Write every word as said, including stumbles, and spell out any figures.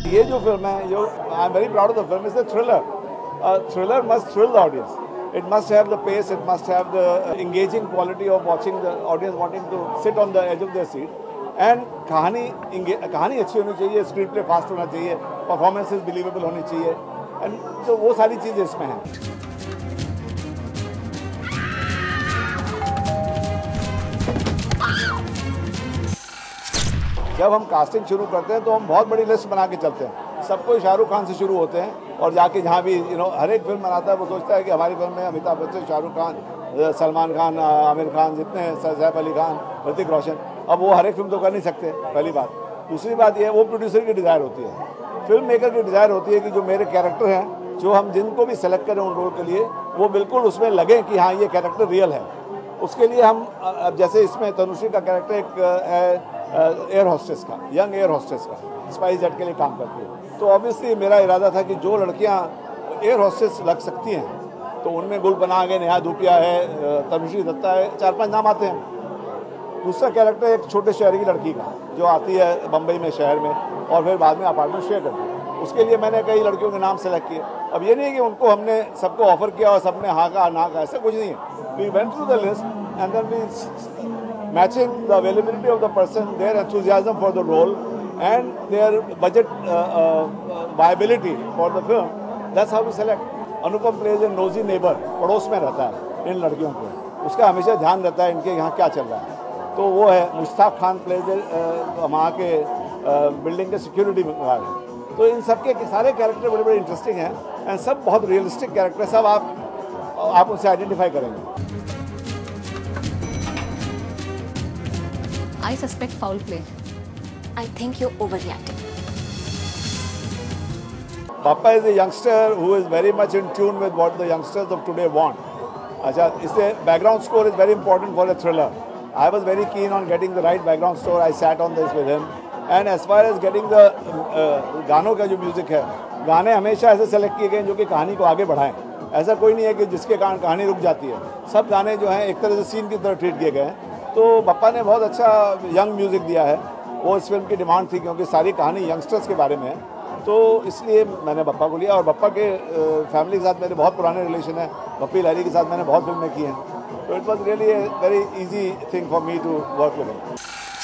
ये जो फिल्म है, जो I am very proud of the film, is a thriller. A thriller must thrill the audience. It must have the pace, it must have the engaging quality of watching the audience wanting to sit on the edge of their seat. And कहानी कहानी अच्छी होनी चाहिए, screen play fast होना चाहिए, performances believable होनी चाहिए, and तो वो सारी चीज़ें इसमें हैं. जब हम कास्टिंग शुरू करते हैं तो हम बहुत बड़ी लिस्ट बना के चलते हैं. सब कोई शाहरुख खान से शुरू होते हैं और जाके जहाँ भी यू नो हर एक फिल्म बनाता है वो सोचता है कि हमारी फिल्म में अमिताभ बच्चन, शाहरुख खान, सलमान खान, आमिर खान, जितने सैफ अली खान, ऋतिक रोशन. अब वो हर एक फिल्म तो कर नहीं सकते, पहली बात. दूसरी बात ये, वो प्रोड्यूसर की डिज़ायर होती है, फिल्म मेकर की डिज़ायर होती है कि जो मेरे कैरेक्टर हैं, जो हम जिनको भी सेलेक्ट करें उन रोल के लिए, वो बिल्कुल उसमें लगे कि हाँ ये कैरेक्टर रियल है. उसके लिए हम, अब जैसे इसमें तनुश्री का कैरेक्टर एक है एयर होस्टेस का, यंग एयर होस्टेस का, स्पाइस जेट के लिए काम करती है. तो ऑब्वियसली मेरा इरादा था कि जो लड़कियां एयर होस्टेस लग सकती हैं, तो उनमें गुलपनाह है, नेहा धूपिया है, तनुश्री दत्ता है, चार पांच नाम आते हैं. दूसरा कैरेक्टर एक छोटे शहर की लड़की का, जो आती है बम्बई में शहर में और फिर बाद में अपार्टमेंट शेयर करती है. उसके लिए मैंने कई लड़कियों के नाम सेलेक्ट किए. अब ये नहीं है कि उनको हमने सबको ऑफर किया और सबने हाँ का ना का, ऐसा कुछ नहीं है. We went through the list and then we matching the availability of the person, their enthusiasm for the role and their budget uh, uh, viability for the film. That's how we select. Anupam plays a nosy neighbor, पड़ोस में रहता है इन लड़कियों को, उसका हमेशा ध्यान रहता है इनके यहाँ क्या चल रहा है. तो वो है. मुश्ताक खान प्लेज वहाँ के बिल्डिंग के सिक्योरिटी गार्ड है. तो इन सब के सारे कैरेक्टर बड़े बड़े इंटरेस्टिंग हैं एंड सब बहुत रियलिस्टिक कैरेक्टर. सब आप आप उनसे आइडेंटिफाई करेंगे. I suspect foul play. I think you're overreacting. Papa is a youngster who is very much in tune with what the youngsters of today want. अच्छा, इससे background score is very important for a thriller. I was very keen on getting the right background score. I sat on this with him. And as far as getting the uh, गानों का जो music है, गाने हमेशा ऐसे select किए गए जो कि कहानी को आगे बढ़ाएं. ऐसा कोई नहीं है कि जिसके कारण कहानी रुक जाती है. सब गाने जो हैं एक तरह से सीन की तरह ट्रीट किए गए हैं. तो पप्पा ने बहुत अच्छा यंग म्यूज़िक दिया है. वो इस फिल्म की डिमांड थी क्योंकि सारी कहानी यंगस्टर्स के बारे में है. तो इसलिए मैंने पप्पा को लिया. और पप्पा के फैमिली के साथ मेरे बहुत पुराने रिलेशन है. पप्पी लहरी के साथ मैंने बहुत फिल्में की हैं. तो it was really a very easy thing for me to work with him.